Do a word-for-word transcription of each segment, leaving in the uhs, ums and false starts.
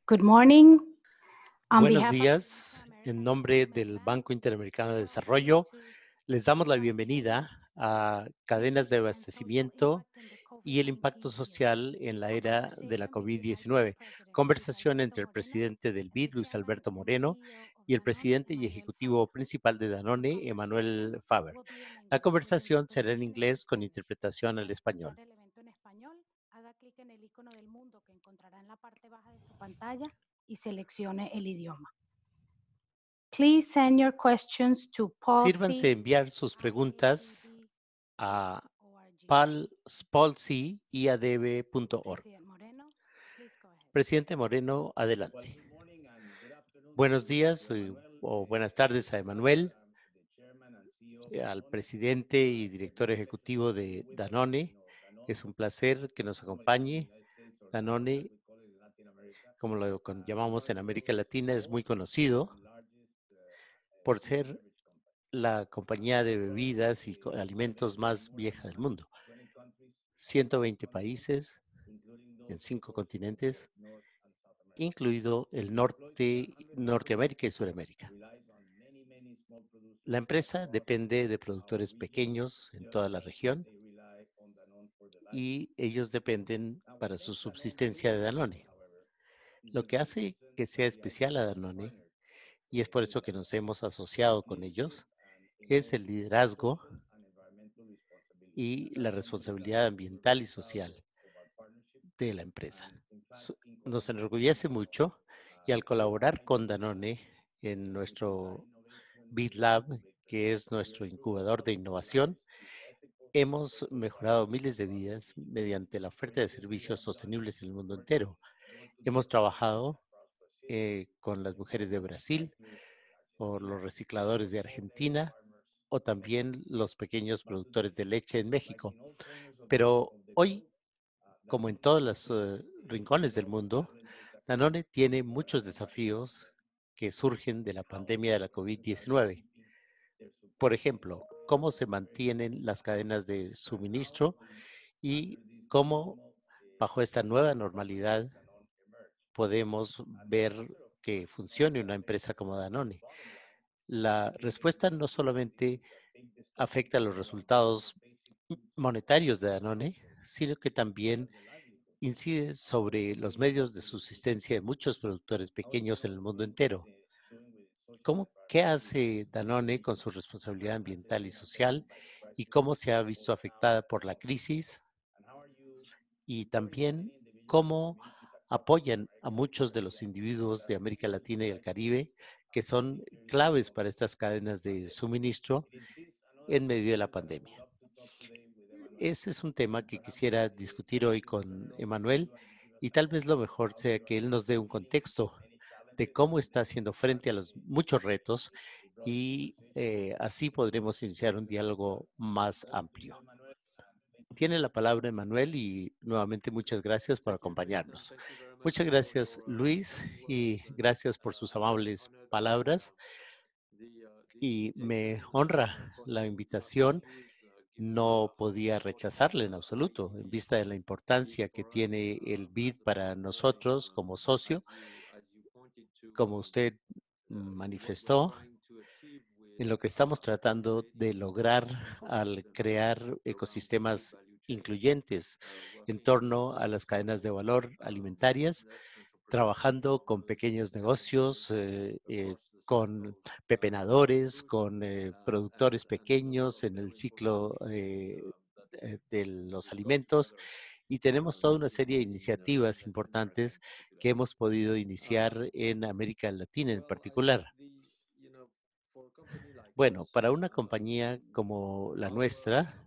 Good morning. On Buenos behalf of días. En nombre del Banco Interamericano de Desarrollo, les damos la bienvenida a Cadenas de Abastecimiento y el impacto social en la era de la COVID diecinueve. Conversación entre el presidente del B I D, Luis Alberto Moreno, y el presidente y ejecutivo principal de Danone, Emanuel Faber. La conversación será en inglés con interpretación al español. el evento en español, haga clic en el icono del mundo que encontrará en la parte baja de su pantalla y seleccione el idioma. Please send your questions to Sírvanse policy enviar sus preguntas a palsy i a d b punto org. President Moreno, please go ahead. Presidente Moreno, adelante. Buenos días eh, o buenas tardes a Emanuel, eh, al presidente y director ejecutivo de Danone. Es un placer que nos acompañe. Danone, como lo con- llamamos en América Latina, es muy conocido por ser la compañía de bebidas y co- alimentos más vieja del mundo. ciento veinte países en cinco continentes, incluido el norte, Norteamérica y Suramérica. La empresa depende de productores pequeños en toda la región y ellos dependen para su subsistencia de Danone. Lo que hace que sea especial a Danone, y es por eso que nos hemos asociado con ellos, es el liderazgo y la responsabilidad ambiental y social de la empresa. So- Nos enorgullece mucho y al colaborar con Danone en nuestro BitLab, que es nuestro incubador de innovación, hemos mejorado miles de vidas mediante la oferta de servicios sostenibles en el mundo entero. Hemos trabajado eh, con las mujeres de Brasil, o los recicladores de Argentina, o también los pequeños productores de leche en México. Pero hoy, como en todos los eh, rincones del mundo, Danone tiene muchos desafíos que surgen de la pandemia de la COVID diecinueve. Por ejemplo, cómo se mantienen las cadenas de suministro y cómo bajo esta nueva normalidad podemos ver que funcione una empresa como Danone. La respuesta no solamente afecta a los resultados monetarios de Danone, sino que también incide sobre los medios de subsistencia de muchos productores pequeños en el mundo entero. ¿Cómo, qué hace Danone con su responsabilidad ambiental y social y cómo se ha visto afectada por la crisis? Y también cómo apoyan a muchos de los individuos de América Latina y el Caribe que son claves para estas cadenas de suministro en medio de la pandemia. Ese es un tema que quisiera discutir hoy con Emanuel y tal vez lo mejor sea que él nos dé un contexto de cómo está haciendo frente a los muchos retos y eh, así podremos iniciar un diálogo más amplio. Tiene la palabra Emanuel y nuevamente muchas gracias por acompañarnos. Muchas gracias, Luis, y gracias por sus amables palabras. Y me honra la invitación. No podía rechazarla en absoluto, en vista de la importancia que tiene el B I D para nosotros como socio. Como usted manifestó, en lo que estamos tratando de lograr al crear ecosistemas incluyentes en torno a las cadenas de valor alimentarias, trabajando con pequeños negocios, eh, eh, con pepenadores, con eh, productores pequeños en el ciclo eh, eh, de los alimentos y tenemos toda una serie de iniciativas importantes que hemos podido iniciar en América Latina en particular. Bueno, para una compañía como la nuestra,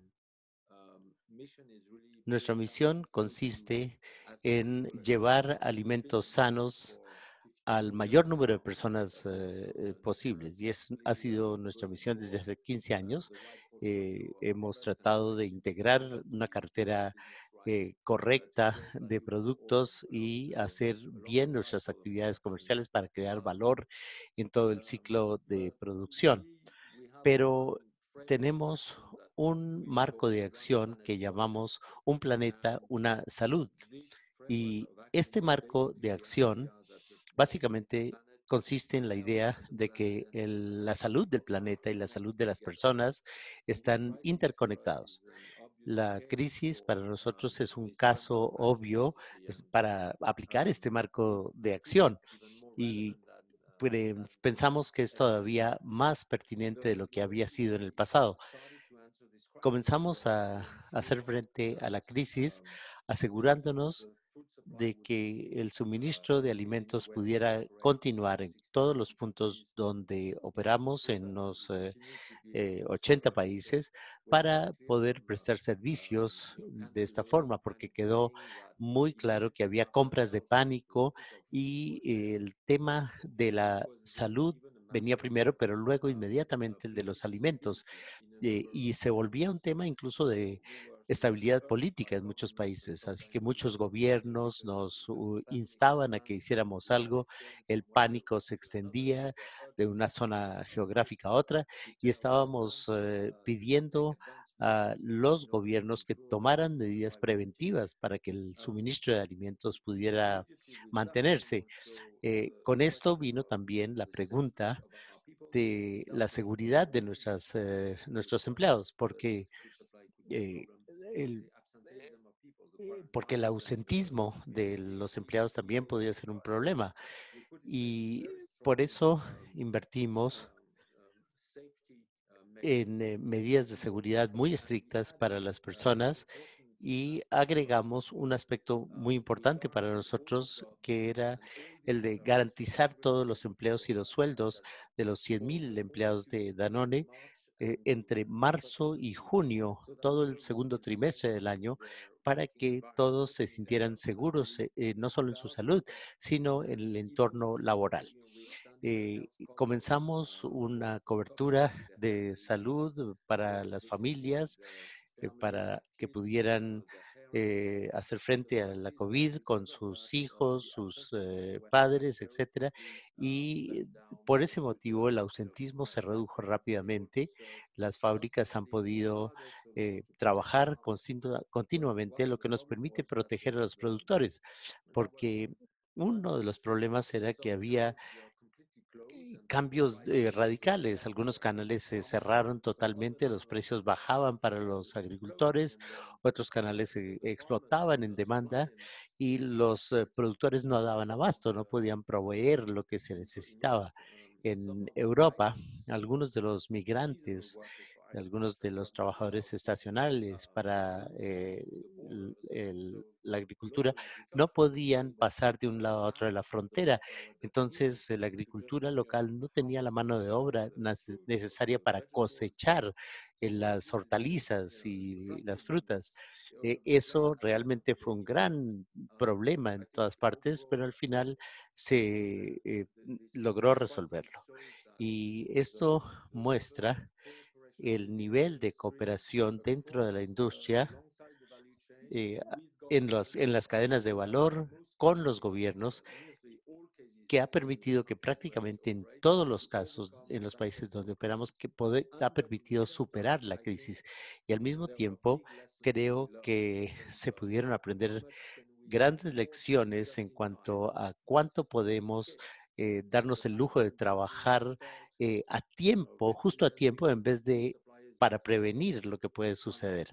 nuestra misión consiste en llevar alimentos sanos al mayor número de personas eh, eh, posibles. Y es, ha sido nuestra misión desde hace quince años. Eh, hemos tratado de integrar una cartera eh, correcta de productos y hacer bien nuestras actividades comerciales para crear valor en todo el ciclo de producción. Pero tenemos un marco de acción que llamamos Un planeta, una salud. Y este marco de acción básicamente consiste en la idea de que el- la salud del planeta y la salud de las personas están interconectados. La crisis para nosotros es un caso obvio es para aplicar este marco de acción y pre- pensamos que es todavía más pertinente de lo que había sido en el pasado. Comenzamos a, a hacer frente a la crisis asegurándonos de que el suministro de alimentos pudiera continuar en todos los puntos donde operamos en los eh, eh, ochenta países para poder prestar servicios de esta forma, porque quedó muy claro que había compras de pánico y eh, el tema de la salud venía primero, pero luego inmediatamente el de los alimentos eh, y se volvía un tema incluso de estabilidad política en muchos países. Así que muchos gobiernos nos uh, instaban a que hiciéramos algo, el pánico se extendía de una zona geográfica a otra y estábamos eh, pidiendo a los gobiernos que tomaran medidas preventivas para que el suministro de alimentos pudiera mantenerse. Eh, con esto vino también la pregunta de la seguridad de nuestras, eh, nuestros empleados, porque, eh, el, eh, porque el ausentismo de los empleados también podría ser un problema. Y por eso invertimos en eh, medidas de seguridad muy estrictas para las personas y agregamos un aspecto muy importante para nosotros que era el de garantizar todos los empleos y los sueldos de los cien mil empleados de Danone eh, entre marzo y junio, todo el segundo trimestre del año, para que todos se sintieran seguros, eh, eh, no solo en su salud, sino en el entorno laboral. Eh, comenzamos una cobertura de salud para las familias, eh, para que pudieran eh, hacer frente a la COVID con sus hijos, sus eh, padres, etcétera. Y por ese motivo el ausentismo se redujo rápidamente. Las fábricas han podido eh, trabajar continua- continuamente, lo que nos permite proteger a los productores, porque uno de los problemas era que había eh, cambios eh, radicales. Algunos canales se cerraron totalmente, los precios bajaban para los agricultores, otros canales se explotaban en demanda y los eh, productores no daban abasto, no podían proveer lo que se necesitaba. En Europa, algunos de los migrantes, algunos de los trabajadores estacionales para eh, el- el- la agricultura no podían pasar de un lado a otro de la frontera. Entonces, eh, la agricultura local no tenía la mano de obra nace- necesaria para cosechar eh, las hortalizas y las frutas. Eh, eso realmente fue un gran problema en todas partes, pero al final se eh, n- logró resolverlo. Y esto muestra el nivel de cooperación dentro de la industria eh, en, los, en las cadenas de valor con los gobiernos que ha permitido que prácticamente en todos los casos, en los países donde operamos, que pode- ha permitido superar la crisis. Y al mismo tiempo, creo que se pudieron aprender grandes lecciones en cuanto a cuánto podemos eh, darnos el lujo de trabajar eh, a tiempo, justo a tiempo, en vez de para prevenir lo que puede suceder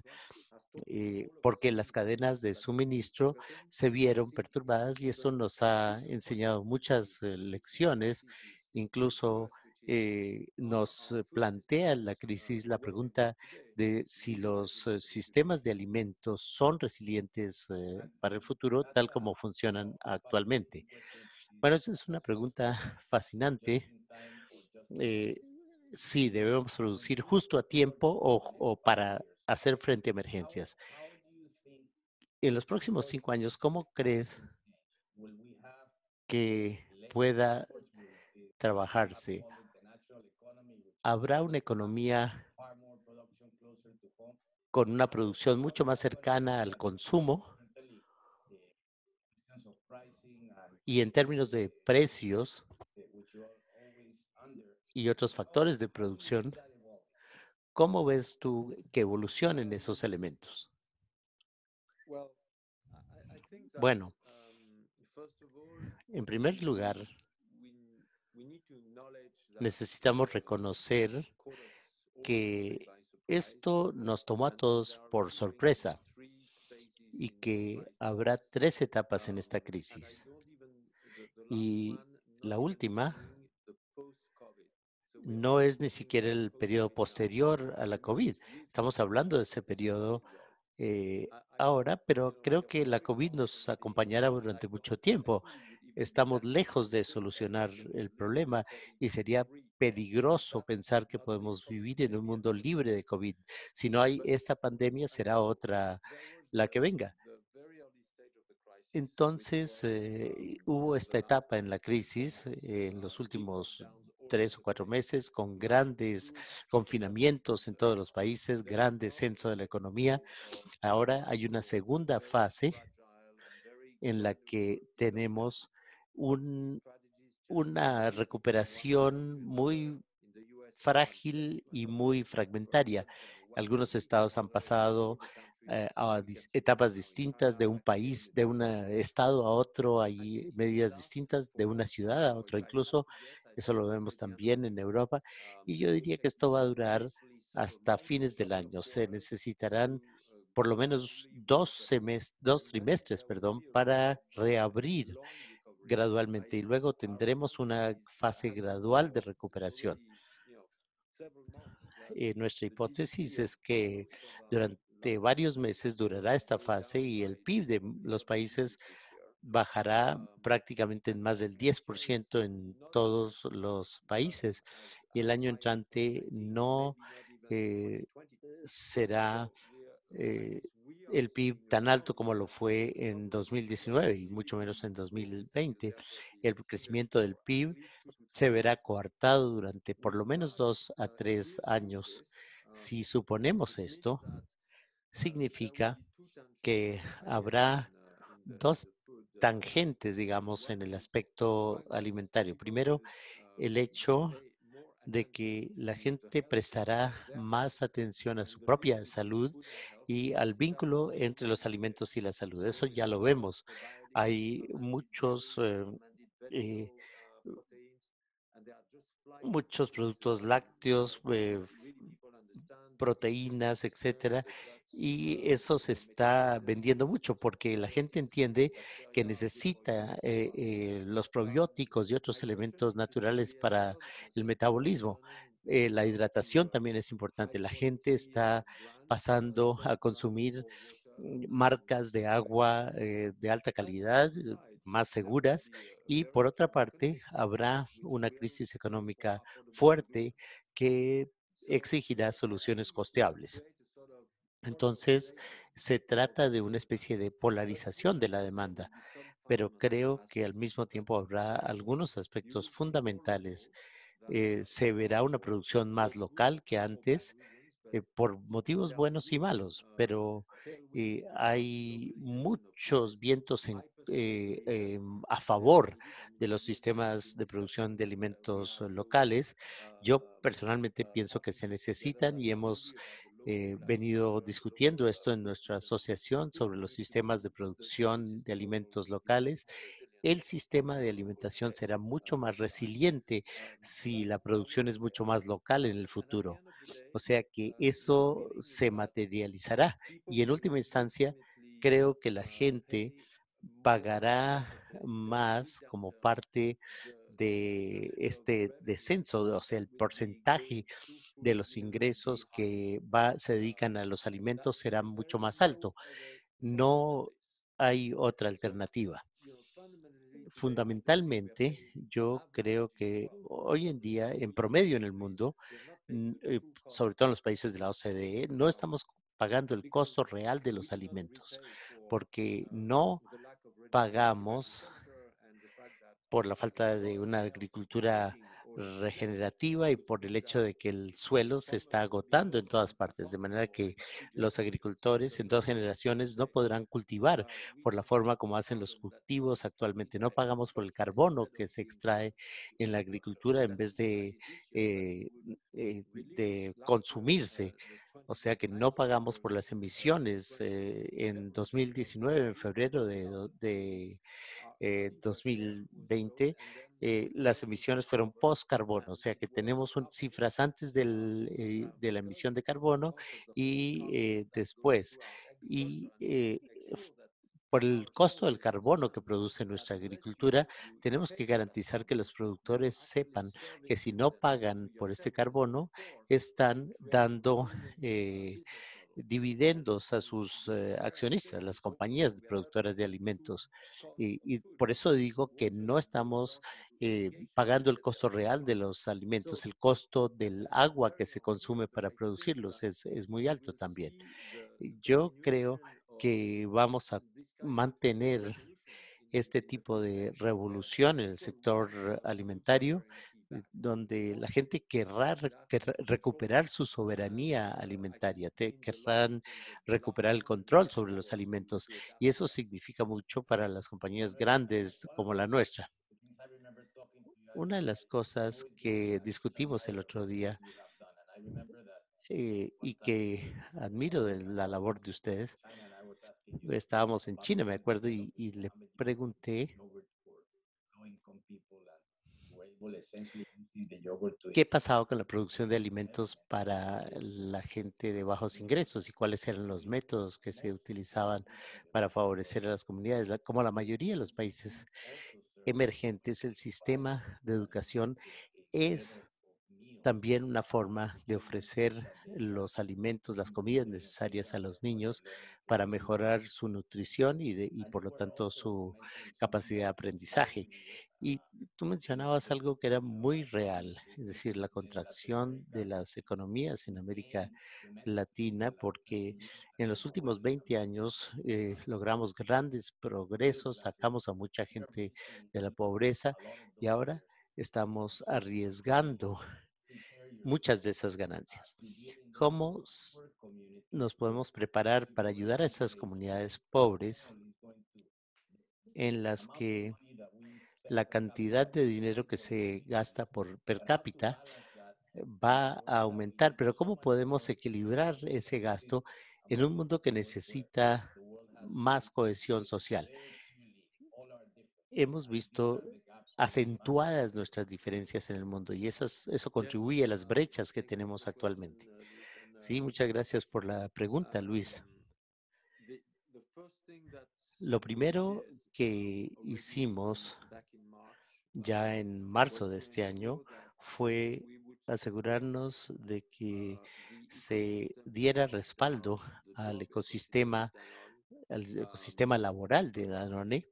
eh, porque las cadenas de suministro se vieron perturbadas y eso nos ha enseñado muchas eh, lecciones, incluso eh, nos eh, plantea la crisis la pregunta de si los eh, sistemas de alimentos son resilientes eh, para el futuro tal como funcionan actualmente. Bueno, esa es una pregunta fascinante. Eh, si debemos producir justo a tiempo o, o para hacer frente a emergencias. En los próximos cinco años, ¿cómo crees que pueda trabajarse? ¿Habrá una economía con una producción mucho más cercana al consumo? Y en términos de precios y otros factores de producción, ¿cómo ves tú que evolucionen esos elementos? Bueno, En primer lugar, necesitamos reconocer que esto nos tomó a todos por sorpresa y que habrá tres etapas en esta crisis. Y la última no es ni siquiera el periodo posterior a la COVID. Estamos hablando de ese periodo eh, ahora, pero creo que la COVID nos acompañará durante mucho tiempo. Estamos lejos de solucionar el problema y sería peligroso pensar que podemos vivir en un mundo libre de COVID. Si no hay esta pandemia, será otra la que venga. Entonces, eh, hubo esta etapa en la crisis eh, en los últimos tres o cuatro meses con grandes confinamientos en todos los países, gran descenso de la economía. Ahora hay una segunda fase en la que tenemos un, una recuperación muy frágil y muy fragmentaria. Algunos estados han pasado eh, a dis- etapas distintas de un país, de un estado a otro, hay medidas distintas, de una ciudad a otra incluso. Eso lo vemos también en Europa. Y yo diría que esto va a durar hasta fines del año. Se necesitarán por lo menos dos semes- dos trimestres, perdón, para reabrir gradualmente y luego tendremos una fase gradual de recuperación. Eh, nuestra hipótesis es que durante varios meses durará esta fase y el P I B de m- los países bajará prácticamente en más del diez por ciento en todos los países y el año entrante no eh, será eh, el P I B tan alto como lo fue en dos mil diecinueve y mucho menos en dos mil veinte. El crecimiento del P I B se verá coartado durante por lo menos dos a tres años. Si suponemos esto, significa que habrá dos tangentes, digamos, en el aspecto alimentario. Primero, el hecho de que la gente prestará más atención a su propia salud y al vínculo entre los alimentos y la salud. Eso ya lo vemos. Hay muchos eh, eh, muchos productos lácteos, eh, proteínas, etcétera, y eso se está vendiendo mucho porque la gente entiende que necesita eh, eh, los probióticos y otros elementos naturales para el metabolismo. Eh, la hidratación también es importante. La gente está pasando a consumir mm, marcas de agua eh, de alta calidad, eh, más seguras, y por otra parte, habrá una crisis económica fuerte que exigirá soluciones costeables. Entonces, se trata de una especie de polarización de la demanda, pero creo que al mismo tiempo habrá algunos aspectos fundamentales. Eh, se verá una producción más local que antes, eh, por motivos buenos y malos, pero eh, hay muchos vientos en, eh, em, a favor de los sistemas de producción de alimentos eh, locales. Yo personalmente pienso que se necesitan y hemos eh, venido discutiendo esto en nuestra asociación sobre los sistemas de producción de alimentos locales. El sistema de alimentación será mucho más resiliente si la producción es mucho más local en el futuro. O sea que eso se materializará y en última instancia creo que la gente pagará más como parte de este descenso, o sea, el porcentaje de los ingresos que va, se dedican a los alimentos será mucho más alto. No hay otra alternativa. Fundamentalmente, yo creo que hoy en día, en promedio en el mundo, mm, eh, sobre todo en los países de la O C D E, no estamos pagando el costo real de los alimentos, porque no pagamos por la falta de una agricultura regenerativa y por el hecho de que el suelo se está agotando en todas partes, de manera que los agricultores en dos generaciones no podrán cultivar por la forma como hacen los cultivos actualmente. No pagamos por el carbono que se extrae en la agricultura en vez de, eh, eh, de consumirse. O sea que no pagamos por las emisiones. Eh, en dos mil diecinueve, en febrero de, do- de eh, dos mil veinte, eh, las emisiones fueron post-carbono, o sea que tenemos un- cifras antes del, eh, de la emisión de carbono y eh, después. Y eh, f- por el costo del carbono que produce nuestra agricultura, tenemos que garantizar que los productores sepan que si no pagan por este carbono, están dando eh, dividendos a sus eh, accionistas, las compañías productoras de alimentos. Y, y por eso digo que no estamos eh, pagando el costo real de los alimentos. El costo del agua que se consume para producirlos es, es muy alto también. Y yo creo que vamos a mantener este tipo de revolución en el sector alimentario, eh, donde la gente querrá, re- querrá recuperar su soberanía alimentaria, te- querrán recuperar el control sobre los alimentos, y eso significa mucho para las compañías grandes como la nuestra. Una de las cosas que discutimos el otro día eh, y que admiro de la labor de ustedes, estábamos en China, me acuerdo, y, y le pregunté qué pasaba con la producción de alimentos para la gente de bajos ingresos y cuáles eran los métodos que se utilizaban para favorecer a las comunidades. La- Como la mayoría de los países emergentes, el sistema de educación es también una forma de ofrecer los alimentos, las comidas necesarias a los niños para mejorar su nutrición y, de, y por lo tanto su capacidad de aprendizaje. Y tú mencionabas algo que era muy real, es decir, la contracción de las economías en América Latina, porque en los últimos veinte años eh, logramos grandes progresos, sacamos a mucha gente de la pobreza y ahora estamos arriesgando muchas de esas ganancias. ¿Cómo s- nos podemos preparar para ayudar a esas comunidades pobres en las que la cantidad de dinero que se gasta por per cápita eh, va a aumentar? Pero ¿cómo podemos equilibrar ese gasto en un mundo que necesita más cohesión social? Hemos visto acentuadas nuestras diferencias en el mundo y esas, eso contribuye a las brechas que tenemos actualmente. Sí, muchas gracias por la pregunta, Luis. Lo primero que hicimos ya en marzo de este año fue asegurarnos de que se diera respaldo al ecosistema, al ecosistema laboral de Danone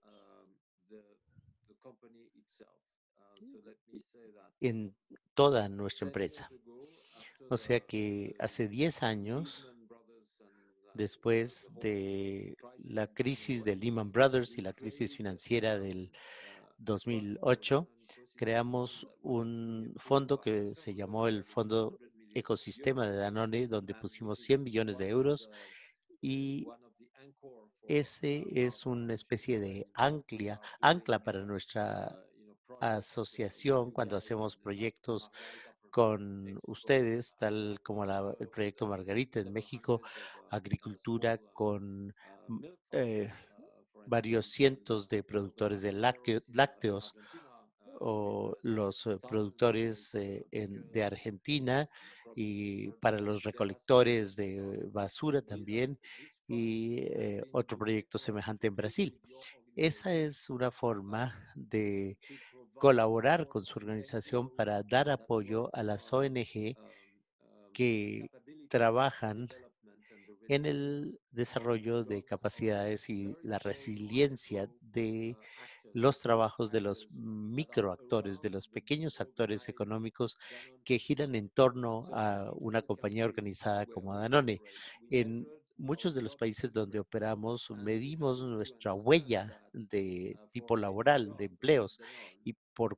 en toda nuestra empresa. O sea que hace diez años, después de la crisis de Lehman Brothers y la crisis financiera del dos mil ocho, creamos un fondo que se llamó el Fondo Ecosistema de Danone, donde pusimos cien millones de euros y ese es una especie de ancla, ancla para nuestra asociación cuando hacemos proyectos con ustedes, tal como la- el proyecto Margarita en México, agricultura con mm, eh, varios cientos de productores de lácteo- lácteos o los eh, productores eh, en- de Argentina y para los recolectores de basura también y eh, otro proyecto semejante en Brasil. Esa es una forma de colaborar con su organización para dar apoyo a las O N G que trabajan en el desarrollo de capacidades y la resiliencia de los trabajos de los microactores, de los pequeños actores económicos que giran en torno a una compañía organizada como Danone. En muchos de los países donde operamos, medimos nuestra huella de tipo laboral, de empleos, y por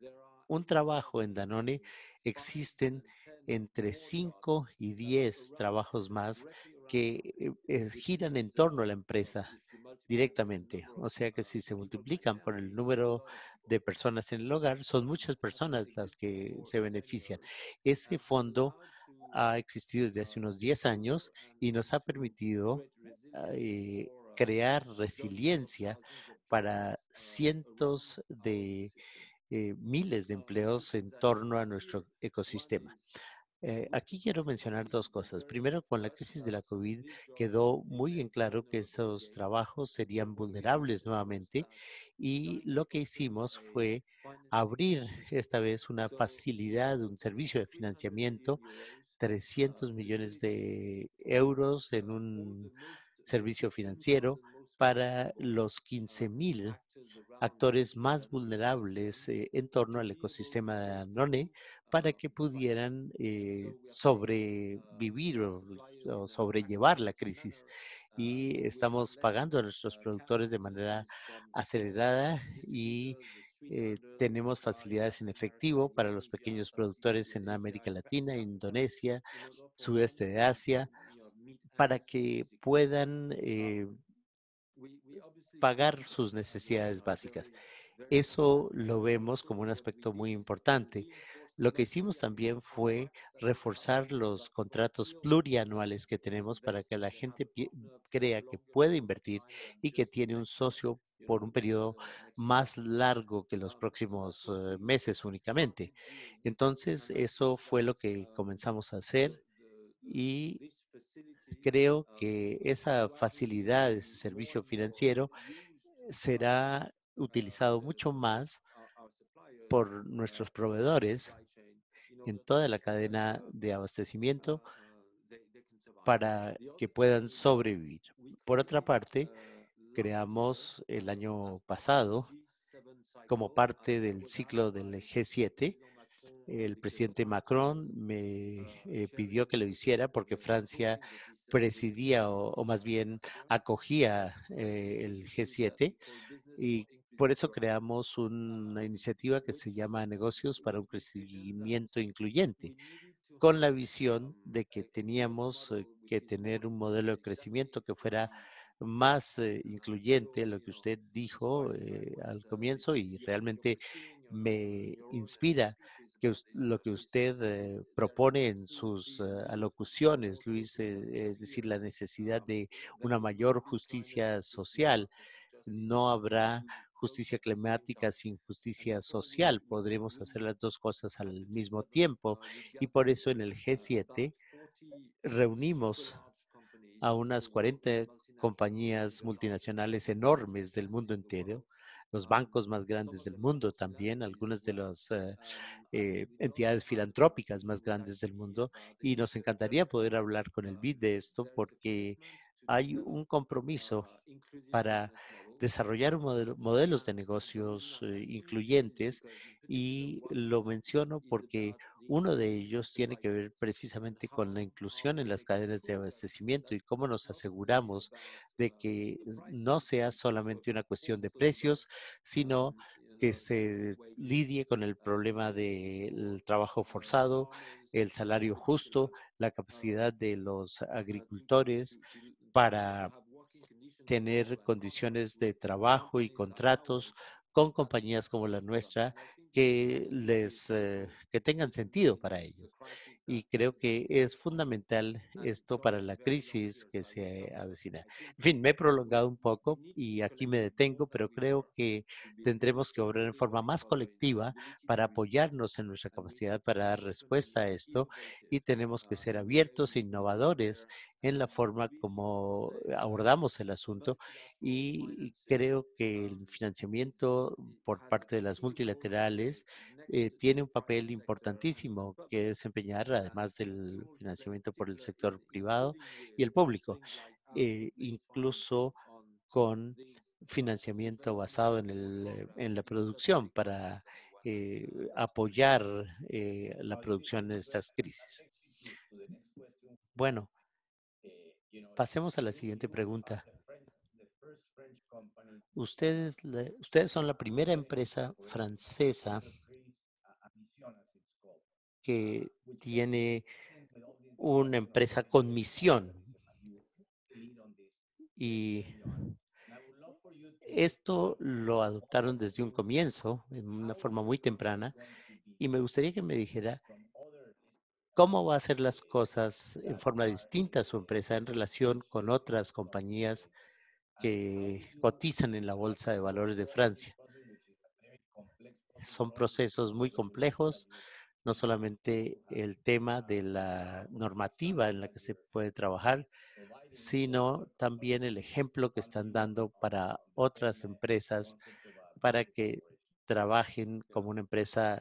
un trabajo en Danone existen entre cinco y diez trabajos más que eh, eh, giran en torno a la empresa directamente. O sea que si se multiplican por el número de personas en el hogar, son muchas personas las que se benefician. Ese fondo ha existido desde hace unos diez años y nos ha permitido eh, crear resiliencia para cientos de eh, miles de empleos en torno a nuestro ecosistema. Eh, aquí quiero mencionar dos cosas. Primero, con la crisis de la COVID quedó muy en claro que esos trabajos serían vulnerables nuevamente y lo que hicimos fue abrir esta vez una facilidad, un servicio de financiamiento, trescientos millones de euros en un servicio financiero para los quince mil actores más vulnerables eh, en torno al ecosistema de Danone para que pudieran eh, sobrevivir o, o sobrellevar la crisis. Y estamos pagando a nuestros productores de manera acelerada y eh, tenemos facilidades en efectivo para los pequeños productores en América Latina, Indonesia, sudeste de Asia, para que puedan eh, pagar sus necesidades básicas. Eso lo vemos como un aspecto muy importante. Lo que hicimos también fue reforzar los contratos plurianuales que tenemos para que la gente crea que puede invertir y que tiene un socio por un periodo más largo que los próximos uh, meses únicamente. Entonces, eso fue lo que comenzamos a hacer y creo que esa facilidad, ese servicio financiero, será utilizado mucho más por nuestros proveedores en toda la cadena de abastecimiento para que puedan sobrevivir. Por otra parte, creamos el año pasado, como parte del ciclo del G siete, el presidente Macron me eh, pidió que lo hiciera porque Francia presidía o, o más bien acogía eh, el G siete y por eso creamos una iniciativa que se llama Negocios para un Crecimiento Incluyente, con la visión de que teníamos eh, que tener un modelo de crecimiento que fuera más eh, incluyente, lo que usted dijo eh, al comienzo, y realmente me inspira que us- lo que usted eh, propone en sus eh, alocuciones, Luis, eh, es decir, la necesidad de una mayor justicia social. No habrá justicia climática sin justicia social. Podremos hacer las dos cosas al mismo tiempo y por eso en el G siete reunimos a unas cuarenta compañías multinacionales enormes del mundo entero, los bancos más grandes del mundo también, algunas de las eh, eh, entidades filantrópicas más grandes del mundo, y nos encantaría poder hablar con el B I D de esto porque hay un compromiso para desarrollar un modelo- modelos de negocios eh, incluyentes y lo menciono porque uno de ellos tiene que ver precisamente con la inclusión en las cadenas de abastecimiento y cómo nos aseguramos de que no sea solamente una cuestión de precios, sino que se lidie con el problema del trabajo forzado, el salario justo, la capacidad de los agricultores para tener condiciones de trabajo y contratos con compañías como la nuestra que les eh, que tengan sentido para ellos. Y creo que es fundamental esto para la crisis que se avecina. En fin, me he prolongado un poco y aquí me detengo, pero creo que tendremos que obrar en forma más colectiva para apoyarnos en nuestra capacidad para dar respuesta a esto y tenemos que ser abiertos e innovadores en la forma como abordamos el asunto y creo que el financiamiento por parte de las multilaterales eh, tiene un papel importantísimo que desempeñar, además del financiamiento por el sector privado y el público, eh, incluso con financiamiento basado en, el, eh, en la producción para eh, apoyar eh, la producción en estas crisis. Bueno, pasemos a la siguiente pregunta. Ustedes, ustedes son la primera empresa francesa que tiene una empresa con misión y esto lo adoptaron desde un comienzo, en una forma muy temprana, y me gustaría que me dijera cómo va a hacer las cosas en forma distinta su empresa en relación con otras compañías que cotizan en la Bolsa de Valores de Francia. Son procesos muy complejos, no solamente el tema de la normativa en la que se puede trabajar, sino también el ejemplo que están dando para otras empresas para que trabajen como una empresa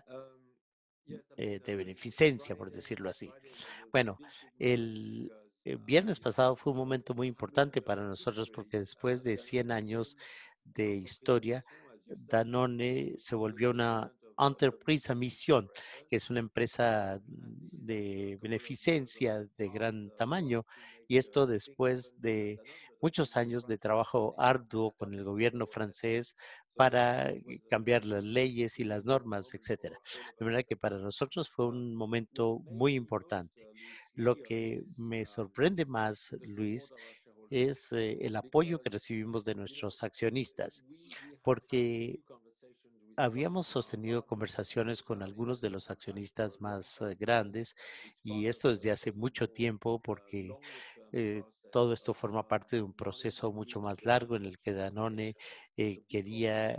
eh, de beneficencia, por decirlo así. Bueno, el eh, viernes pasado fue un momento muy importante para nosotros porque después de cien años de historia, Danone se volvió una enterprise a misión, que es una empresa de beneficencia de gran tamaño, y esto después de muchos años de trabajo arduo con el gobierno francés para eh, cambiar las leyes y las normas, etcétera. De verdad que para nosotros fue un momento muy importante. Lo que me sorprende más, Luis, es eh, el apoyo que recibimos de nuestros accionistas, porque habíamos sostenido conversaciones con algunos de los accionistas más eh, grandes y esto desde hace mucho tiempo porque eh, todo esto forma parte de un proceso mucho más largo en el que Danone eh, quería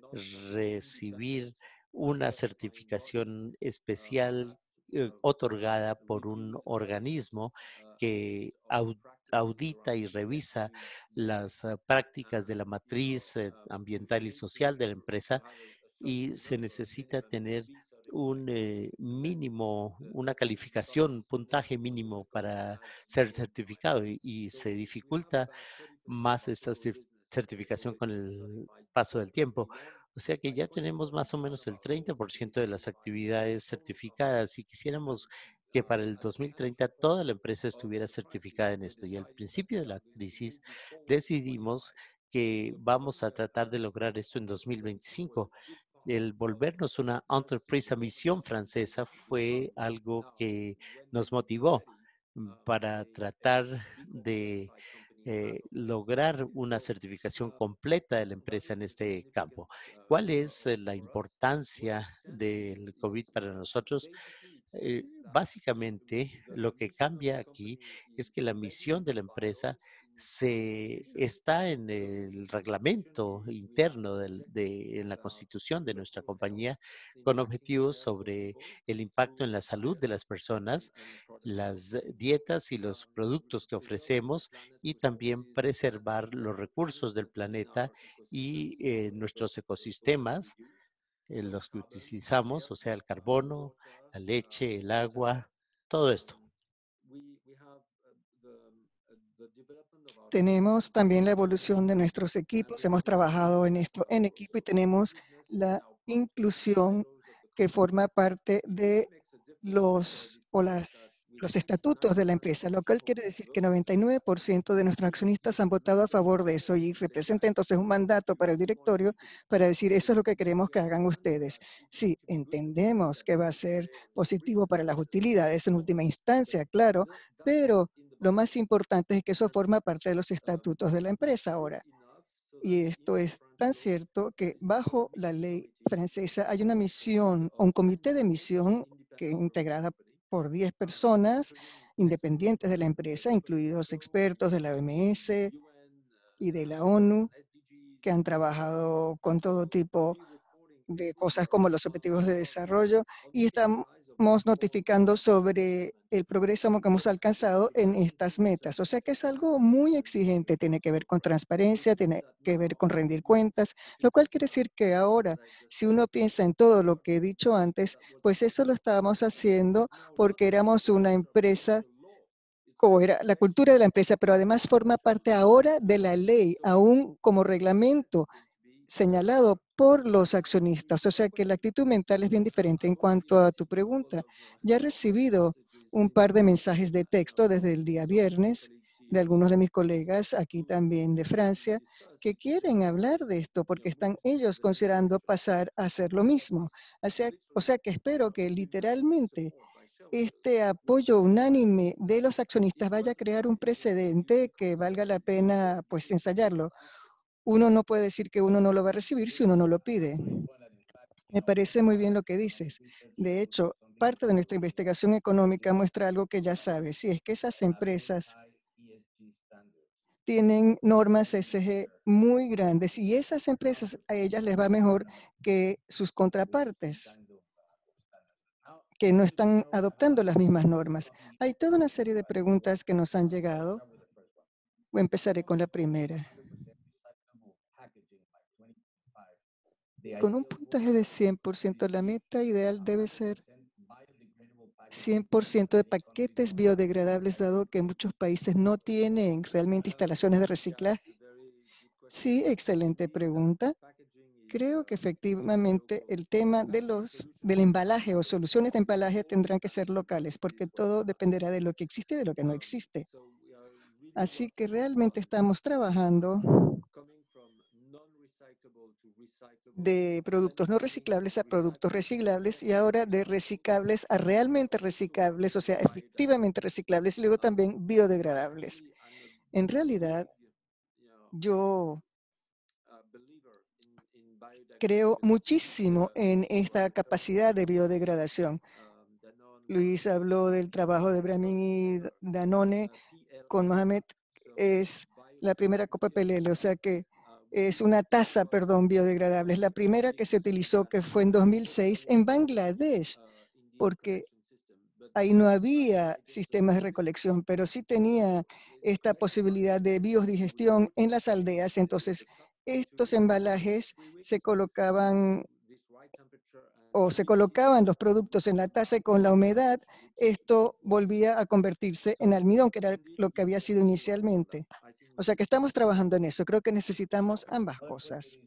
recibir una certificación especial eh, otorgada por un organismo que au- audita y revisa las eh, prácticas de la matriz eh, ambiental y social de la empresa y se necesita tener un eh, mínimo, una calificación, un puntaje mínimo para ser certificado y, y se dificulta más esta cer- certificación con el paso del tiempo. O sea que ya tenemos más o menos el treinta por ciento de las actividades certificadas y quisiéramos que para el dos mil treinta toda la empresa estuviera certificada en esto. Y al principio de la crisis decidimos que vamos a tratar de lograr esto en dos mil veinticinco. El volvernos una enterprise a misión francesa fue algo que nos motivó mm, para tratar de eh, lograr una certificación completa de la empresa en este campo. ¿Cuál es eh, la importancia del COVID para nosotros? Eh, básicamente, lo que cambia aquí es que la misión de la empresa se está en el reglamento interno del- de, en la constitución de nuestra compañía con objetivos sobre el impacto en la salud de las personas, las eh, dietas y los productos que ofrecemos y también preservar los recursos del planeta y eh, nuestros ecosistemas, eh, los que utilizamos, o sea, el carbono, la leche, el agua, todo esto. Tenemos también la evolución de nuestros equipos. Hemos trabajado en esto en equipo y tenemos la inclusión que forma parte de los, o las, los estatutos de la empresa, lo cual quiere decir que noventa y nueve por ciento de nuestros accionistas han votado a favor de eso y representa entonces un mandato para el directorio para decir eso es lo que queremos que hagan ustedes. Sí, entendemos que va a ser positivo para las utilidades en última instancia, claro, pero lo más importante es que eso forma parte de los estatutos de la empresa ahora. Y esto es tan cierto que bajo la ley francesa hay una misión, o un comité de misión que integrada por diez personas independientes de la empresa, incluidos expertos de la O M S y de la ONU, que han trabajado con todo tipo de cosas como los objetivos de desarrollo y estamos notificando sobre el progreso que hemos alcanzado en estas metas. O sea que es algo muy exigente, tiene que ver con transparencia, tiene que ver con rendir cuentas, lo cual quiere decir que ahora, si uno piensa en todo lo que he dicho antes, pues eso lo estábamos haciendo porque éramos una empresa o era la cultura de la empresa, pero además forma parte ahora de la ley, aún como reglamento señalado por los accionistas. O sea que la actitud mental es bien diferente. En cuanto a tu pregunta, ya he recibido un par de mensajes de texto desde el día viernes de algunos de mis colegas aquí también de Francia que quieren hablar de esto porque están ellos considerando pasar a hacer lo mismo. O sea, o sea que espero que literalmente este apoyo unánime de los accionistas vaya a crear un precedente que valga la pena pues ensayarlo. Uno no puede decir que uno no lo va a recibir si uno no lo pide. Me parece muy bien lo que dices. De hecho, parte de nuestra investigación económica muestra algo que ya sabes, y es que esas empresas tienen normas E S G muy grandes y esas empresas a ellas les va mejor que sus contrapartes, que no están adoptando las mismas normas. Hay toda una serie de preguntas que nos han llegado. Empezaré con la primera. Con un puntaje de cien por ciento, la meta ideal debe ser cien por ciento de paquetes biodegradables, dado que muchos países no tienen realmente instalaciones de reciclaje. Sí, excelente pregunta. Creo que efectivamente el tema de los, del embalaje o soluciones de embalaje tendrán que ser locales, porque todo dependerá de lo que existe y de lo que no existe. Así que realmente estamos trabajando de productos no reciclables a productos reciclables y ahora de reciclables a realmente reciclables, o sea, efectivamente reciclables y luego también biodegradables. En realidad, yo creo muchísimo en esta capacidad de biodegradación. Luis habló del trabajo de Brahmin y Danone con Mohamed. Es la primera copa P L L, o sea que es una taza, perdón, biodegradable. Es la primera que se utilizó, que fue en dos mil seis en Bangladesh, porque ahí no había sistemas de recolección, pero sí tenía esta posibilidad de biodigestión en las aldeas. Entonces, estos embalajes se colocaban o se colocaban los productos en la taza y con la humedad, esto volvía a convertirse en almidón, que era lo que había sido inicialmente. O sea que estamos trabajando en eso. Creo que necesitamos ambas cosas.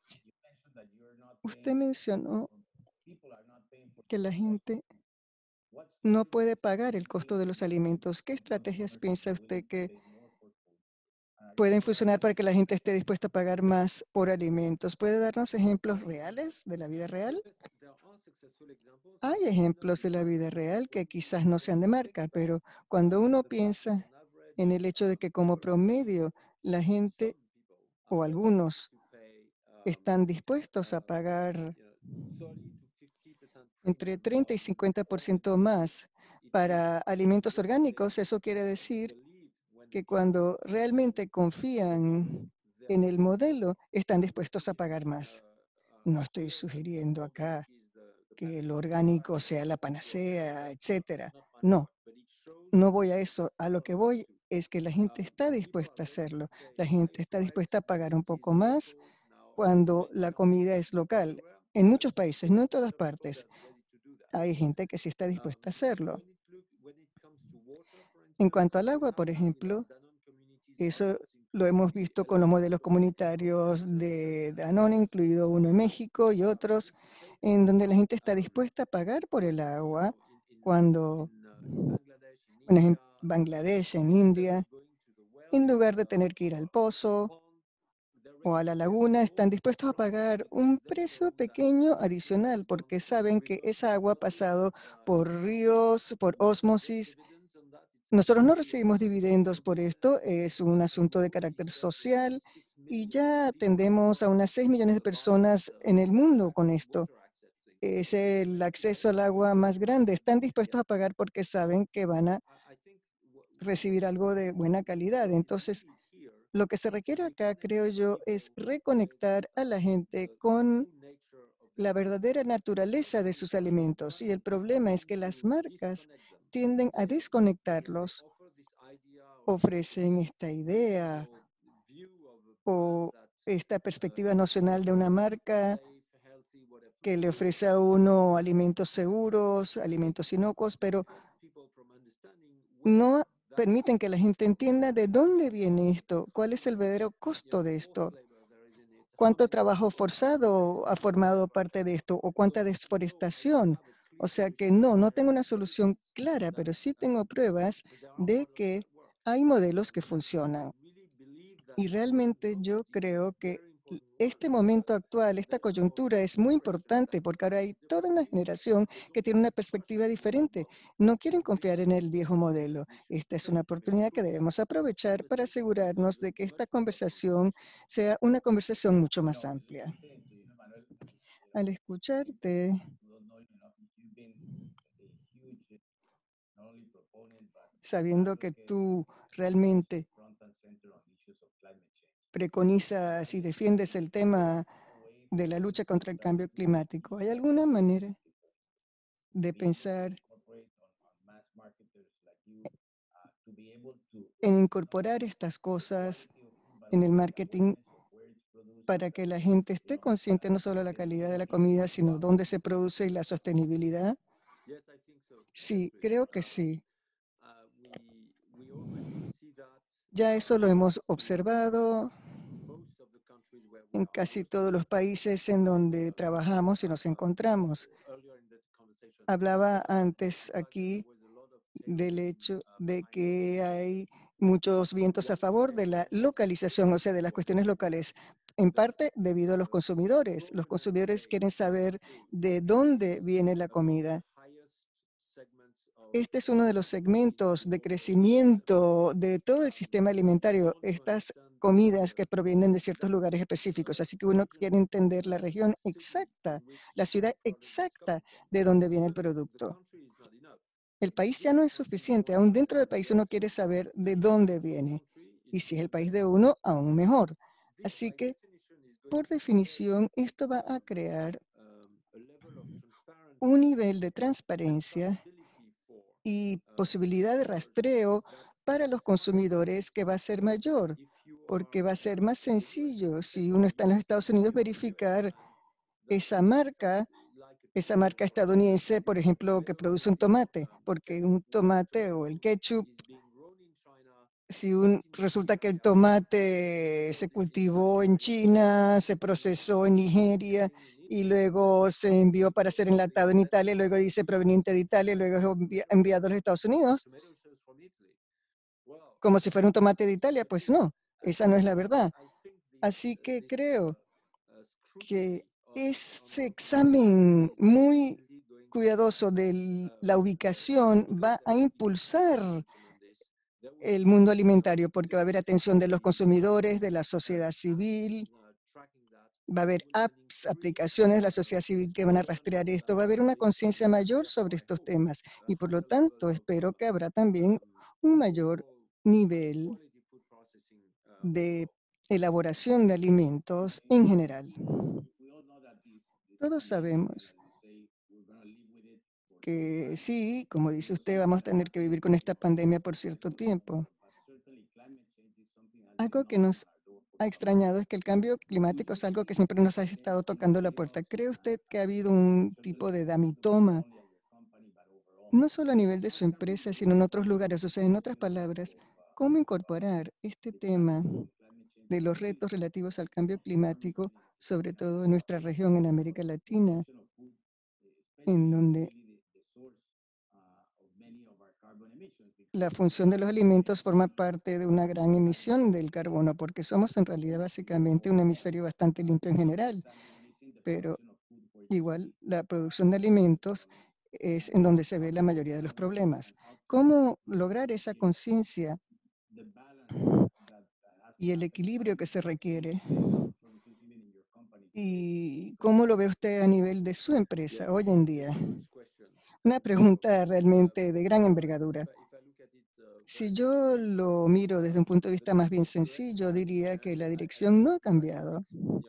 Usted mencionó que la gente no puede pagar el costo de los alimentos. ¿Qué estrategias piensa usted que pueden funcionar para que la gente esté dispuesta a pagar más por alimentos? ¿Puede darnos ejemplos reales de la vida real? Hay ejemplos de la vida real que quizás no sean de marca, pero cuando uno piensa en el hecho de que como promedio la gente o algunos están dispuestos a pagar entre treinta y cincuenta por ciento más para alimentos orgánicos, eso quiere decir que cuando realmente confían en el modelo, están dispuestos a pagar más. No estoy sugiriendo acá que el orgánico sea la panacea, etcétera. No, no voy a eso. A lo que voy es que la gente está dispuesta a hacerlo. La gente está dispuesta a pagar un poco más cuando la comida es local. En muchos países, no en todas partes, hay gente que sí está dispuesta a hacerlo. En cuanto al agua, por ejemplo, eso lo hemos visto con los modelos comunitarios de Danone, incluido uno en México y otros, en donde la gente está dispuesta a pagar por el agua cuando, bueno, en Bangladesh, en India, en lugar de tener que ir al pozo o a la laguna, están dispuestos a pagar un precio pequeño adicional porque saben que esa agua ha pasado por ríos, por ósmosis. Nosotros no recibimos dividendos por esto, es un asunto de carácter social y ya atendemos a unas seis millones de personas en el mundo con esto. Es el acceso al agua más grande. Están dispuestos a pagar porque saben que van a recibir algo de buena calidad. Entonces, lo que se requiere acá, creo yo, es reconectar a la gente con la verdadera naturaleza de sus alimentos. Y el problema es que las marcas tienden a desconectarlos. Ofrecen esta idea o esta perspectiva nocional de una marca que le ofrece a uno alimentos seguros, alimentos inocuos, pero no permiten que la gente entienda de dónde viene esto, cuál es el verdadero costo de esto, cuánto trabajo forzado ha formado parte de esto o cuánta desforestación. O sea que no, no tengo una solución clara, pero sí tengo pruebas de que hay modelos que funcionan. Y realmente yo creo que este momento actual, esta coyuntura es muy importante porque ahora hay toda una generación que tiene una perspectiva diferente. No quieren confiar en el viejo modelo. Esta es una oportunidad que debemos aprovechar para asegurarnos de que esta conversación sea una conversación mucho más amplia. Al escucharte, sabiendo que tú realmente preconizas y defiendes el tema de la lucha contra el cambio climático, ¿hay alguna manera de pensar en incorporar estas cosas en el marketing para que la gente esté consciente no solo de la calidad de la comida, sino dónde se produce y la sostenibilidad? Sí, creo que sí. Ya eso lo hemos observado en casi todos los países en donde trabajamos y nos encontramos. Hablaba antes aquí del hecho de que hay muchos vientos a favor de la localización, o sea, de las cuestiones locales, en parte debido a los consumidores. Los consumidores quieren saber de dónde viene la comida. Este es uno de los segmentos de crecimiento de todo el sistema alimentario, estas comidas que provienen de ciertos lugares específicos. Así que uno quiere entender la región exacta, la ciudad exacta de dónde viene el producto. El país ya no es suficiente. Aún dentro del país uno quiere saber de dónde viene. Y si es el país de uno, aún mejor. Así que, por definición, esto va a crear un nivel de transparencia y posibilidad de rastreo para los consumidores que va a ser mayor, porque va a ser más sencillo si uno está en los Estados Unidos verificar esa marca, esa marca estadounidense, por ejemplo, que produce un tomate, porque un tomate o el ketchup, si un, resulta que el tomate se cultivó en China, se procesó en Nigeria y luego se envió para ser enlatado en Italia, luego dice proveniente de Italia, luego es envi- enviado a los Estados Unidos, como si fuera un tomate de Italia, pues no, esa no es la verdad. Así que creo que ese examen muy cuidadoso de la ubicación va a impulsar el mundo alimentario, porque va a haber atención de los consumidores, de la sociedad civil, va a haber apps, aplicaciones de la sociedad civil que van a rastrear esto, va a haber una conciencia mayor sobre estos temas y por lo tanto espero que habrá también un mayor nivel de elaboración de alimentos en general. Todos sabemos que sí, como dice usted, vamos a tener que vivir con esta pandemia por cierto tiempo. Algo que nos ha extrañado es que el cambio climático es algo que siempre nos ha estado tocando la puerta. ¿Cree usted que ha habido un tipo de damitoma, no solo a nivel de su empresa, sino en otros lugares? O sea, en otras palabras, ¿cómo incorporar este tema de los retos relativos al cambio climático, sobre todo en nuestra región, en América Latina, en donde la función de los alimentos forma parte de una gran emisión del carbono, porque somos en realidad básicamente un hemisferio bastante limpio en general, pero igual la producción de alimentos es en donde se ve la mayoría de los problemas. ¿Cómo lograr esa conciencia y el equilibrio que se requiere? ¿Y cómo lo ve usted a nivel de su empresa hoy en día? Una pregunta realmente de gran envergadura. Si yo lo miro desde un punto de vista más bien sencillo, diría que la dirección no ha cambiado.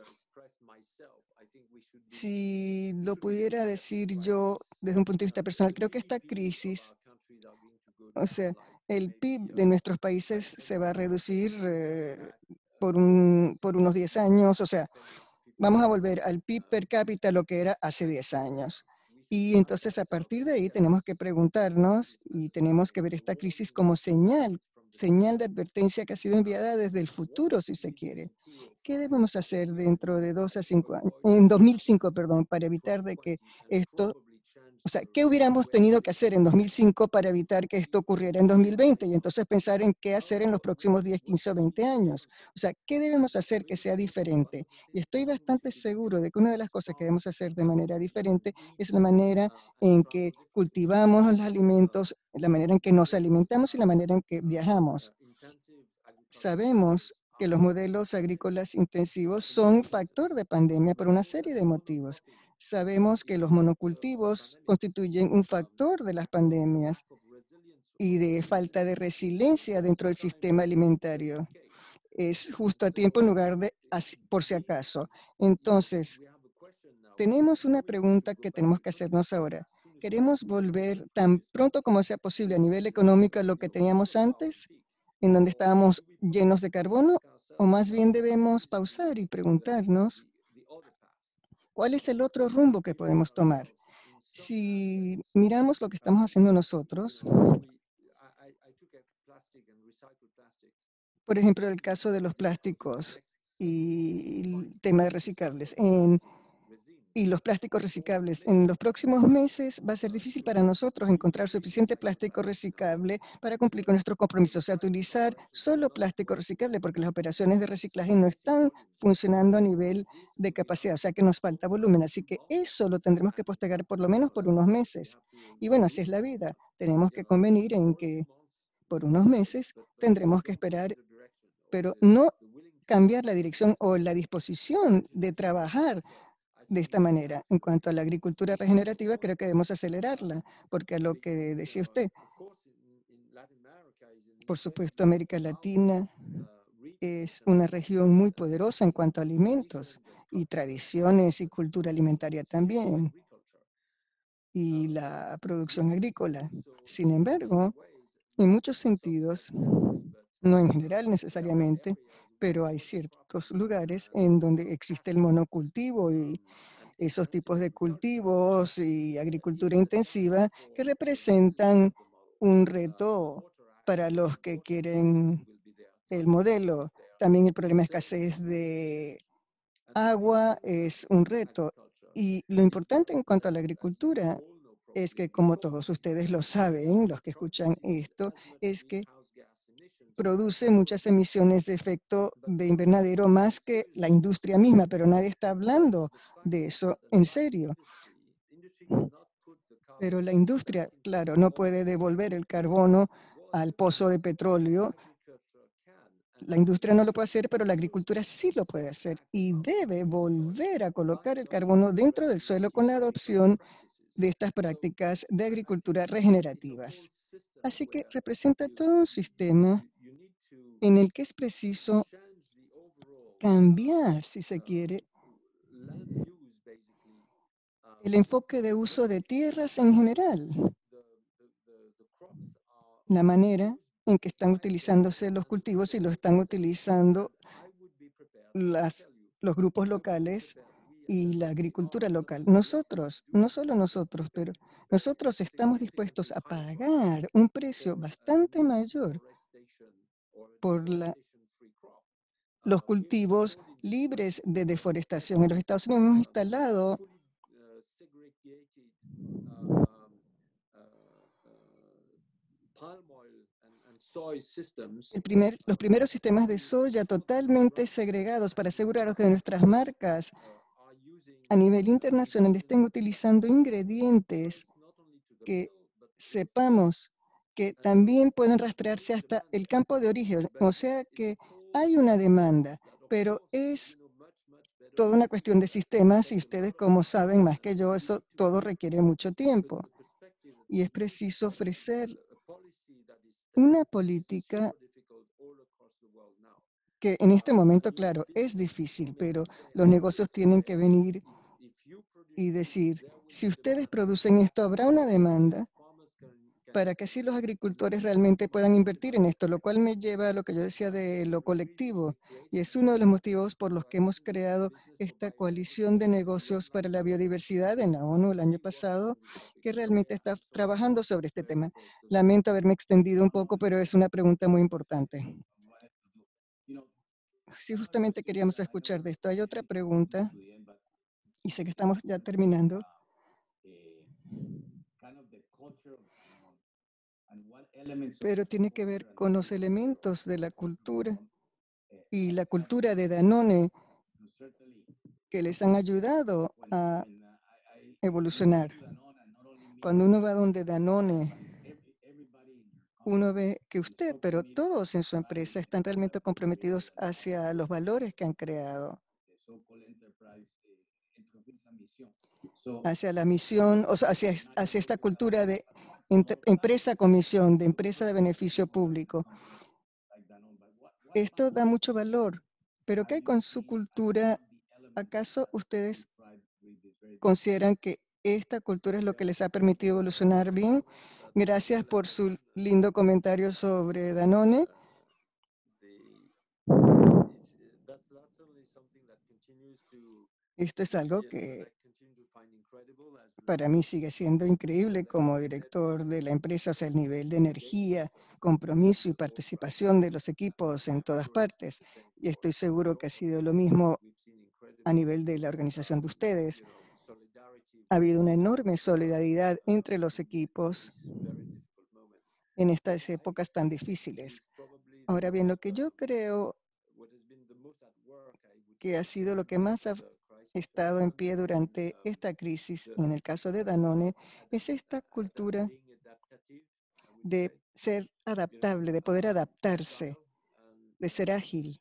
Si lo pudiera decir yo desde un punto de vista personal, creo que esta crisis, o sea, el P I B de nuestros países se va a reducir eh, por, un, por unos diez años, o sea, vamos a volver al P I B per cápita lo que era hace diez años. Y entonces a partir de ahí tenemos que preguntarnos y tenemos que ver esta crisis como señal, señal de advertencia que ha sido enviada desde el futuro, si se quiere. ¿Qué debemos hacer dentro de dos a cinco años, en dos mil cinco, perdón, para evitar de que esto O sea, ¿qué hubiéramos tenido que hacer en dos mil cinco para evitar que esto ocurriera en dos mil veinte? Y entonces pensar en qué hacer en los próximos diez, quince o veinte años. O sea, ¿qué debemos hacer que sea diferente? Y estoy bastante seguro de que una de las cosas que debemos hacer de manera diferente es la manera en que cultivamos los alimentos, la manera en que nos alimentamos y la manera en que viajamos. Sabemos que los modelos agrícolas intensivos son factor de pandemia por una serie de motivos. Sabemos que los monocultivos constituyen un factor de las pandemias y de falta de resiliencia dentro del sistema alimentario. Es justo a tiempo en lugar de así- por si acaso. Entonces, tenemos una pregunta que tenemos que hacernos ahora. ¿Queremos volver tan pronto como sea posible a nivel económico a lo que teníamos antes, en donde estábamos llenos de carbono? ¿O más bien debemos pausar y preguntarnos cuál es el otro rumbo que podemos tomar? Si miramos lo que estamos haciendo nosotros, por ejemplo, el caso de los plásticos y el tema de reciclables, en y los plásticos reciclables. En los próximos meses va a ser difícil para nosotros encontrar suficiente plástico reciclable para cumplir con nuestros compromisos. O sea, utilizar solo plástico reciclable porque las operaciones de reciclaje no están funcionando a nivel de capacidad, o sea que nos falta volumen. Así que eso lo tendremos que postergar por lo menos por unos meses. Y bueno, así es la vida. Tenemos que convenir en que por unos meses tendremos que esperar, pero no cambiar la dirección o la disposición de trabajar de esta manera. En cuanto a la agricultura regenerativa, creo que debemos acelerarla, porque a lo que decía usted, por supuesto, América Latina es una región muy poderosa en cuanto a alimentos y tradiciones y cultura alimentaria también, y la producción agrícola. Sin embargo, en muchos sentidos, no en general necesariamente, pero hay ciertos lugares en donde existe el monocultivo y esos tipos de cultivos y agricultura intensiva que representan un reto para los que quieren el modelo. También el problema de escasez de agua es un reto. Y lo importante en cuanto a la agricultura es que, como todos ustedes lo saben, los que escuchan esto, es que produce muchas emisiones de efecto de invernadero más que la industria misma, pero nadie está hablando de eso en serio. Pero la industria, claro, no puede devolver el carbono al pozo de petróleo. La industria no lo puede hacer, pero la agricultura sí lo puede hacer y debe volver a colocar el carbono dentro del suelo con la adopción de estas prácticas de agricultura regenerativas. Así que representa todo un sistema en el que es preciso cambiar, si se quiere, el enfoque de uso de tierras en general, la manera en que están utilizándose los cultivos y lo están utilizando las, los grupos locales y la agricultura local. Nosotros, no solo nosotros, pero nosotros estamos dispuestos a pagar un precio bastante mayor por la, los cultivos libres de deforestación. En los Estados Unidos hemos instalado el primer, los primeros sistemas de soya totalmente segregados para asegurarnos que nuestras marcas a nivel internacional estén utilizando ingredientes que sepamos que también pueden rastrearse hasta el campo de origen. O sea que hay una demanda, pero es toda una cuestión de sistemas y ustedes, como saben más que yo, eso todo requiere mucho tiempo. Y es preciso ofrecer una política que en este momento, claro, es difícil, pero los negocios tienen que venir y decir, si ustedes producen esto, habrá una demanda para que así los agricultores realmente puedan invertir en esto, lo cual me lleva a lo que yo decía de lo colectivo. Y es uno de los motivos por los que hemos creado esta coalición de negocios para la biodiversidad en la ONU el año pasado, que realmente está trabajando sobre este tema. Lamento haberme extendido un poco, pero es una pregunta muy importante. Sí, justamente queríamos escuchar de esto. Hay otra pregunta, y sé que estamos ya terminando. pero tiene que ver con los elementos de la cultura y la cultura de Danone que les han ayudado a evolucionar. Cuando uno va donde Danone, uno ve que usted, pero todos en su empresa están realmente comprometidos hacia los valores que han creado, hacia la misión, o sea, hacia, hacia esta cultura de empresa con misión, de empresa de beneficio público. Esto da mucho valor, pero ¿qué hay con su cultura? ¿Acaso ustedes consideran que esta cultura es lo que les ha permitido evolucionar bien? Gracias por su lindo comentario sobre Danone. Esto es algo que para mí sigue siendo increíble como director de la empresa, o sea, el nivel de energía, compromiso y participación de los equipos en todas partes. Y estoy seguro que ha sido lo mismo a nivel de la organización de ustedes. Ha habido una enorme solidaridad entre los equipos en estas épocas tan difíciles. Ahora bien, lo que yo creo que ha sido lo que más ha estado en pie durante esta crisis, en el caso de Danone, es esta cultura de ser adaptable, de poder adaptarse, de ser ágil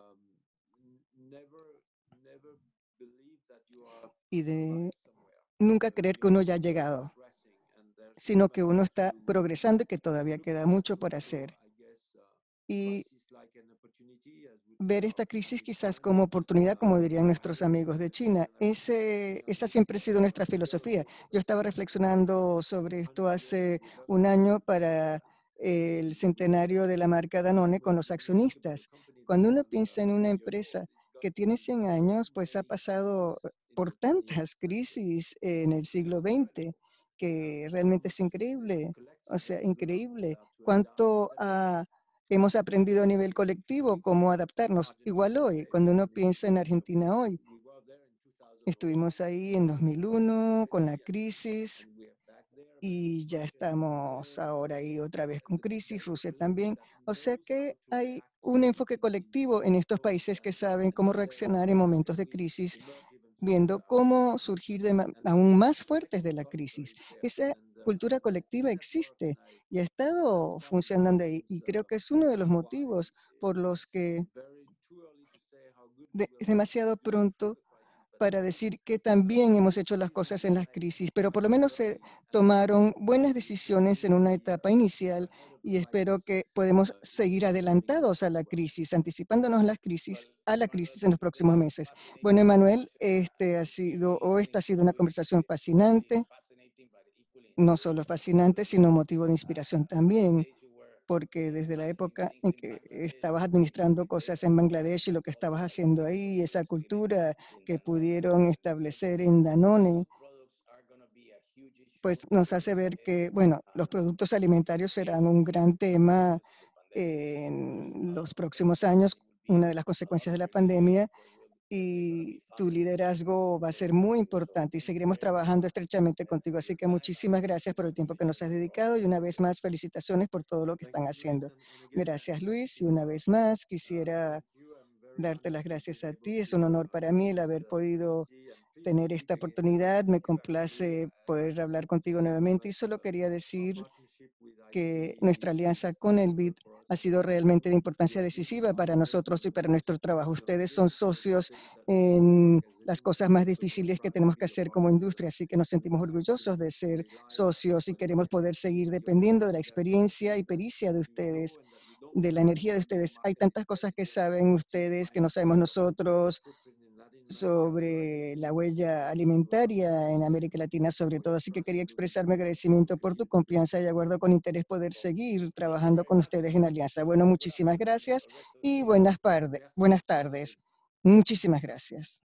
y de nunca creer que uno ya ha llegado, sino que uno está progresando y que todavía queda mucho por hacer. Y ver esta crisis quizás como oportunidad, como dirían nuestros amigos de China. Ese, esa siempre ha sido nuestra filosofía. Yo estaba reflexionando sobre esto hace un año para el centenario de la marca Danone con los accionistas. Cuando uno piensa en una empresa que tiene cien años, pues ha pasado por tantas crisis en el siglo veinte, que realmente es increíble. O sea, increíble cuánto ha hemos aprendido a nivel colectivo cómo adaptarnos. Igual hoy, cuando uno piensa en Argentina hoy, estuvimos ahí en dos mil uno con la crisis y ya estamos ahora ahí otra vez con crisis, Rusia también. O sea que hay un enfoque colectivo en estos países que saben cómo reaccionar en momentos de crisis, viendo cómo surgir de ma- aún más fuertes de la crisis. Esa cultura colectiva existe y ha estado funcionando ahí. Y creo que es uno de los motivos por los que de- es demasiado pronto para decir que también hemos hecho las cosas en las crisis, pero por lo menos se tomaron buenas decisiones en una etapa inicial y espero que podemos seguir adelantados a la crisis, anticipándonos las crisis, a la crisis en los próximos meses. Bueno, Emanuel, este ha sido, o esta ha sido una conversación fascinante, no solo fascinante, sino motivo de inspiración también, porque desde la época en que estabas administrando cosas en Bangladesh y lo que estabas haciendo ahí, esa cultura que pudieron establecer en Danone, pues nos hace ver que, bueno, los productos alimentarios serán un gran tema en los próximos años, una de las consecuencias de la pandemia, y tu liderazgo va a ser muy importante y seguiremos trabajando estrechamente contigo. Así que muchísimas gracias por el tiempo que nos has dedicado y una vez más felicitaciones por todo lo que están haciendo. Gracias, Luis, y una vez más quisiera darte las gracias a ti. Es un honor para mí el haber podido tener esta oportunidad. Me complace poder hablar contigo nuevamente y solo quería decir que nuestra alianza con el B I D ha sido realmente de importancia decisiva para nosotros y para nuestro trabajo. Ustedes son socios en las cosas más difíciles que tenemos que hacer como industria, así que nos sentimos orgullosos de ser socios y queremos poder seguir dependiendo de la experiencia y pericia de ustedes, de la energía de ustedes. Hay tantas cosas que saben ustedes que no sabemos nosotros sobre la huella alimentaria en América Latina sobre todo. Así que quería expresar mi agradecimiento por tu confianza y aguardo con interés poder seguir trabajando con ustedes en alianza. Bueno, muchísimas gracias y buenas tardes. Buenas tardes. Muchísimas gracias.